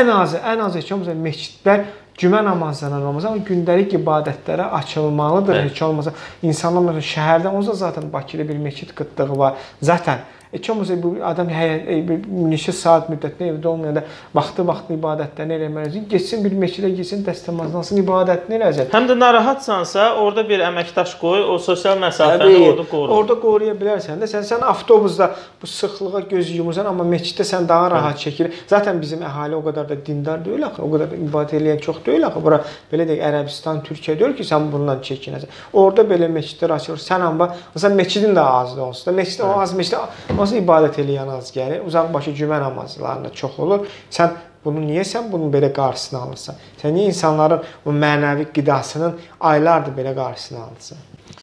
ən azı heç olmasa məscidlər cümə namazlarına Ramazan gündəlik ibadətlərə açılmalıdır. Heç olmasa insanlar məsələn şəhərdə onsuz da zaten Bakıda bir məscid qıtlığı var. Zaten heç olmasa bu adam neçə saat müddətində evdə olmayanda vaxtı ibadətlərini eləməlidir. Getsin bir məscidə getsin, dəstəmazlansın, ibadətini eləsin. Həm də narahatsansa, orada bir əməkdaş qoy, o sosial məsafəni orada qoru. Orada qoruya bilərsən də. Sən avtobusda bu sıxlığa göz yumursan, amma məsciddə sən daha rahat çəkilir. Zaten bizim əhali o qədər də dindar deyil axı, o qədər də ibadət eləyən çox deyil axı. Bura belə deyək, Ərəbistan, Türkiyə deyil ki, sən bundan çəkinəsən. Orada belə məscidlər açılır. Sən amma məsələn məscidin də azdır olsun da. Məscid o az məscid nasıl ibadət eləyən az gəlir. Uzaqbaşı cümə namazlarında çox olur. Sən niyə bunun belə qarşısını alırsan? Sən niyə insanların o mənəvi qidasının aylardır belə qarşısını alırsan?